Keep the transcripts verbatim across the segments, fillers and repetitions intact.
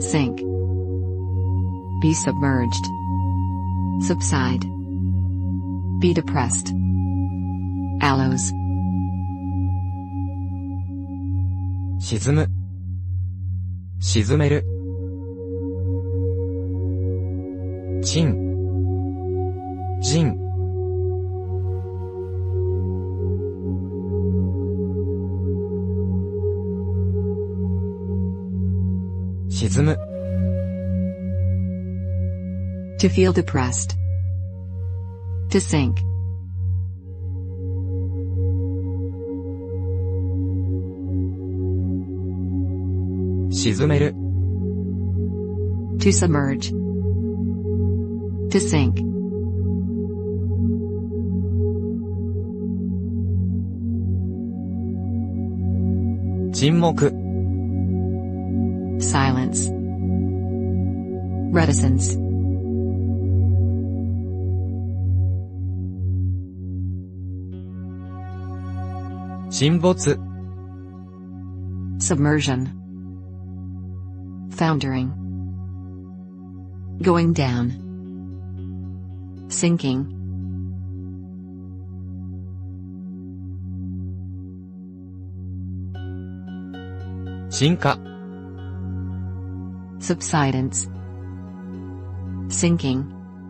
sink. Be submerged. Subside. Be depressed. Aloes. 沈む。沈める。沈。沈。沈む。 To feel depressed. To sink. To 沈める。 To submerge. To sink. 沈黙。 Silence. Reticence. 沈没。 Submersion. Foundering. Going down. Sinking. 沈下。 Subsidence. Sinking.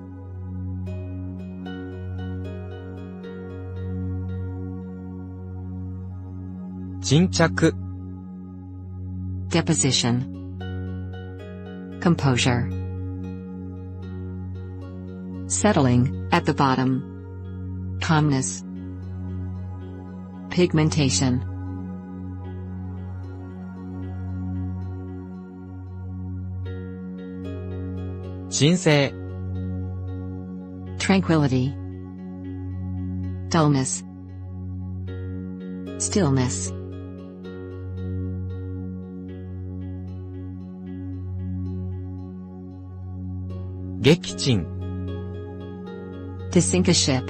沈着。 Deposition. Composure. Settling, at the bottom. Calmness. Pigmentation. 沈静。 Tranquility. Dullness. Stillness. 撃沈。 To sink a ship.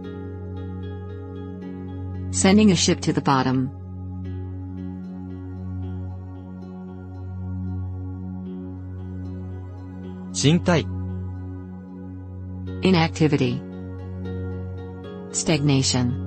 Sending a ship to the bottom. 沈滞。 Inactivity. Stagnation.